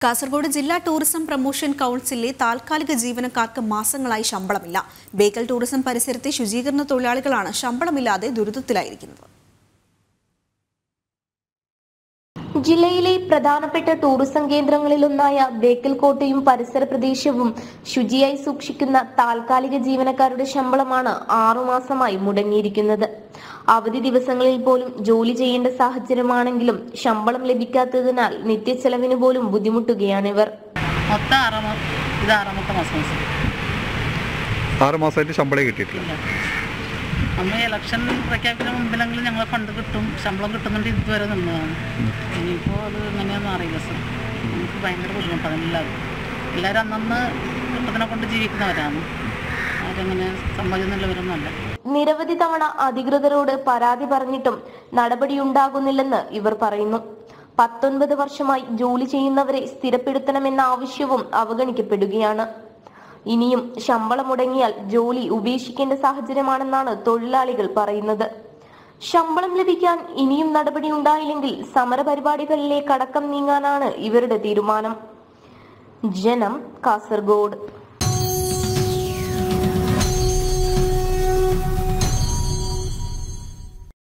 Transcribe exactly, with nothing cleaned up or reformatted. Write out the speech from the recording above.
കാസർഗോഡ് ജില്ലാ tourism promotion കൗൺസിലിലെ താൽക്കാലിക ജീവനക്കാർക്ക് മാസങ്ങളായി ശമ്പളമില്ല. ബേക്കൽ ടൂറിസം പരിസരത്തെ ശുചീകരണ തൊഴിലാളികളാണ് ശമ്പളമില്ലാതെ ദുരിതത്തിലായിരിക്കുന്നത്. ജില്ലയിലെ പ്രധാനപ്പെട്ട ടൂറിസം കേന്ദ്രങ്ങളിലൊന്നായ ബേക്കൽ കോട്ടയും പരിസര പ്രദേശവും ശുചിയായി സൂക്ഷിക്കുന്ന താൽക്കാലിക ജീവനക്കാരുടെ ശമ്പളമാണ് ആറുമാസമായി മുടങ്ങിയിരിക്കുന്നത്. അവധി ദിവസങ്ങളിൽ പോലും ജോലി ചെയ്യേണ്ട സാഹചര്യമാണെങ്കിലും ശമ്പളം ലഭിക്കാത്തതിനാൽ നിത്യച്ചെലവിന് പോലും ബുദ്ധിമുട്ടുകയാണിവർ. ആറുമാസമായിട്ട് ശമ്പളം കിട്ടിയിട്ടില്ല. നമ്മൾ ഇലക്ഷൻ പ്രഖ്യാപിക്കുന്ന മുമ്പിലെങ്കിലും ഞങ്ങൾ ഫണ്ട് കിട്ടും, ശമ്പളം കിട്ടുന്നുണ്ട്. ഇതുവരെ നിന്നതാണ്. ഇനിയിപ്പോൾ അത് എങ്ങനെയാണെന്ന് അറിയില്ല സർ. നമുക്ക് ഭയങ്കര ബുദ്ധിമുട്ടാണ്. എല്ലാവരും എല്ലാവരും അന്നന്ന് കിട്ടത്തിനെ കൊണ്ട് ജീവിക്കുന്നവരാണ്. ആരെങ്ങനെ സമ്പാദിക്കുന്നുള്ളവരൊന്നുമല്ല. നിരവധി തവണ അധികൃതരോട് പരാതി പറഞ്ഞിട്ടും നടപടിയുണ്ടാകുന്നില്ലെന്ന് ഇവർ പറയുന്നു. പത്തൊൻപത് വർഷമായി ജോലി ചെയ്യുന്നവരെ സ്ഥിരപ്പെടുത്തണമെന്ന ആവശ്യവും അവഗണിക്കപ്പെടുകയാണ്. ഇനിയും ശമ്പളം മുടങ്ങിയാൽ ജോലി ഉപേക്ഷിക്കേണ്ട സാഹചര്യമാണെന്നാണ് തൊഴിലാളികൾ പറയുന്നത്. ശമ്പളം ലഭിക്കാൻ ഇനിയും നടപടി ഉണ്ടായില്ലെങ്കിൽ സമരപരിപാടികളിലേക്ക് അടക്കം നീങ്ങാനാണ് ഇവരുടെ തീരുമാനം. ജനം, കാസർഗോഡ്.